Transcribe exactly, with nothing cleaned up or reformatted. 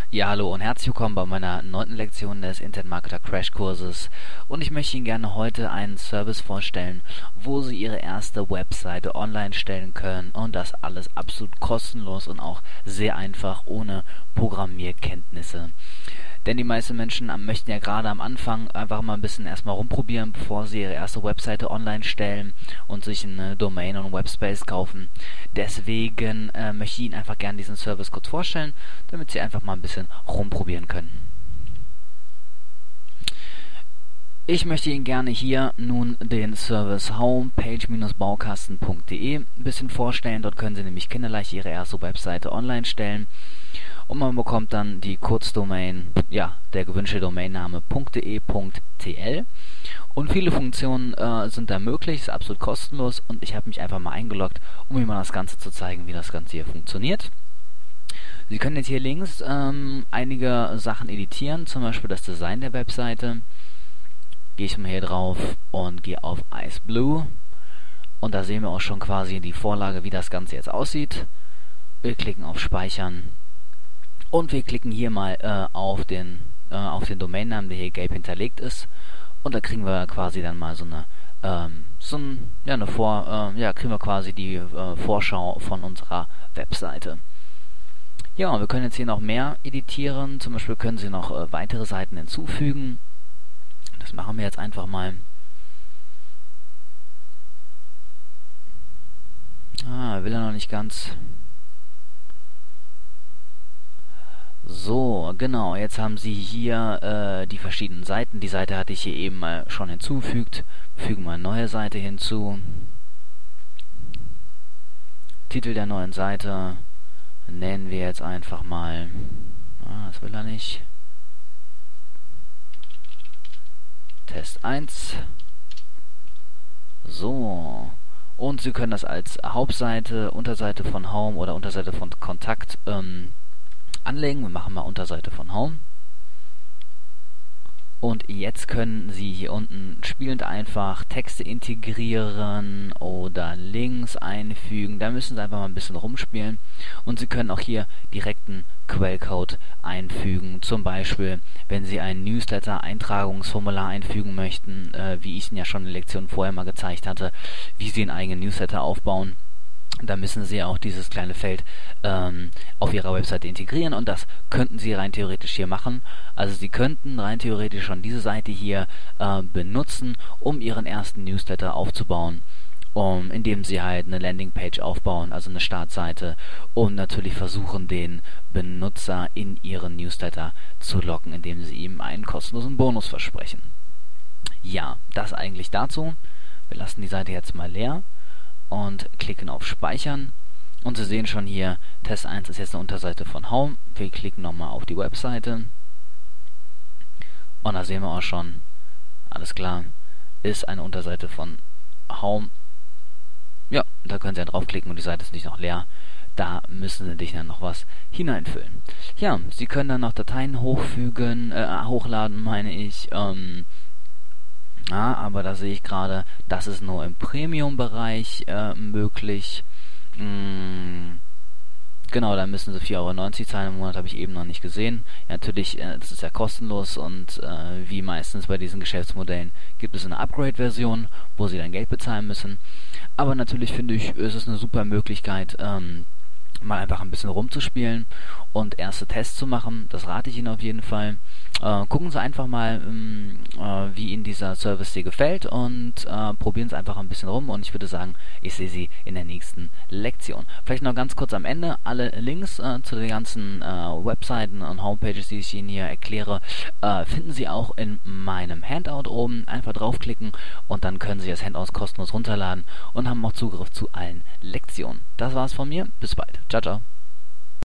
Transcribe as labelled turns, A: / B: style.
A: Ja, hallo und herzlich willkommen bei meiner neunten Lektion des Internet Marketer Crash Kurses. Und ich möchte Ihnen gerne heute einen Service vorstellen, wo Sie Ihre erste Webseite online stellen können und das alles absolut kostenlos und auch sehr einfach ohne Programmierkenntnisse. Denn die meisten Menschen möchten ja gerade am Anfang einfach mal ein bisschen erstmal rumprobieren, bevor sie ihre erste Webseite online stellen und sich eine Domain und Webspace kaufen. Deswegen äh, möchte ich Ihnen einfach gerne diesen Service kurz vorstellen, damit Sie einfach mal ein bisschen rumprobieren können. Ich möchte Ihnen gerne hier nun den Service homepage Bindestrich baukasten Punkt de ein bisschen vorstellen. Dort können Sie nämlich kinderleicht Ihre erste Webseite online stellen. Und man bekommt dann die Kurzdomain, ja, der gewünschte Domainname .de.tl. Und viele Funktionen äh, sind da möglich, ist absolut kostenlos. Und ich habe mich einfach mal eingeloggt, um Ihnen mal das Ganze zu zeigen, wie das Ganze hier funktioniert. Sie können jetzt hier links ähm, einige Sachen editieren, zum Beispiel das Design der Webseite. Gehe ich mal hier drauf und gehe auf Ice Blue. Und da sehen wir auch schon quasi die Vorlage, wie das Ganze jetzt aussieht. Wir klicken auf Speichern. Und wir klicken hier mal äh, auf den äh, auf den Domainnamen, der hier gelb hinterlegt ist. Und da kriegen wir quasi dann mal so eine ähm, so ein, ja, eine Vor, äh, ja, kriegen wir quasi die äh, Vorschau von unserer Webseite. Ja, und wir können jetzt hier noch mehr editieren. Zum Beispiel können Sie noch äh, weitere Seiten hinzufügen. Das machen wir jetzt einfach mal. Ah, will er noch nicht ganz. So, genau, jetzt haben Sie hier äh, die verschiedenen Seiten. Die Seite hatte ich hier eben mal schon hinzugefügt. Fügen wir eine neue Seite hinzu. Titel der neuen Seite nennen wir jetzt einfach mal. Ah, das will er nicht. Test eins. So. Und Sie können das als Hauptseite, Unterseite von Home oder Unterseite von Kontakt ähm, anlegen. Wir machen mal Unterseite von Home. Und jetzt können Sie hier unten spielend einfach Texte integrieren oder Links einfügen. Da müssen Sie einfach mal ein bisschen rumspielen. Und Sie können auch hier direkten Quellcode einfügen. Zum Beispiel, wenn Sie ein Newsletter-Eintragungsformular einfügen möchten, äh, wie ich Ihnen ja schon in der Lektion vorher mal gezeigt hatte, wie Sie einen eigenen Newsletter aufbauen. Da müssen Sie auch dieses kleine Feld ähm, auf Ihrer Webseite integrieren und das könnten Sie rein theoretisch hier machen. Also Sie könnten rein theoretisch schon diese Seite hier äh, benutzen, um Ihren ersten Newsletter aufzubauen, um, indem Sie halt eine Landingpage aufbauen, also eine Startseite, und natürlich versuchen, den Benutzer in Ihren Newsletter zu locken, indem Sie ihm einen kostenlosen Bonus versprechen. Ja, das eigentlich dazu. Wir lassen die Seite jetzt mal leer und klicken auf Speichern. Und Sie sehen schon hier, Test eins ist jetzt eine Unterseite von Home. Wir klicken nochmal auf die Webseite. Und da sehen wir auch schon, alles klar, ist eine Unterseite von Home. Ja, da können Sie ja draufklicken und die Seite ist nicht noch leer. Da müssen Sie nicht dann noch was hineinfüllen. Ja, Sie können dann noch Dateien hochfügen, äh, hochladen, meine ich. Ähm, Ja, aber da sehe ich gerade, das ist nur im Premium-Bereich äh, möglich. Mm, genau, da müssen Sie vier Euro neunzig zahlen im Monat, habe ich eben noch nicht gesehen. Ja, natürlich, äh, das ist ja kostenlos und äh, wie meistens bei diesen Geschäftsmodellen gibt es eine Upgrade-Version, wo Sie dann Geld bezahlen müssen. Aber natürlich finde ich, ist es eine super Möglichkeit, ähm, mal einfach ein bisschen rumzuspielen und erste Tests zu machen. Das rate ich Ihnen auf jeden Fall. Äh, gucken Sie einfach mal, ähm, äh, wie Ihnen dieser Service hier gefällt und äh, probieren Sie einfach ein bisschen rum und ich würde sagen, ich sehe Sie in der nächsten Lektion. Vielleicht noch ganz kurz am Ende, alle Links äh, zu den ganzen äh, Webseiten und Homepages, die ich Ihnen hier erkläre, äh, finden Sie auch in meinem Handout oben. Einfach draufklicken und dann können Sie das Handout kostenlos runterladen und haben auch Zugriff zu allen Lektionen. Das war's von mir, bis bald. Ciao, ciao.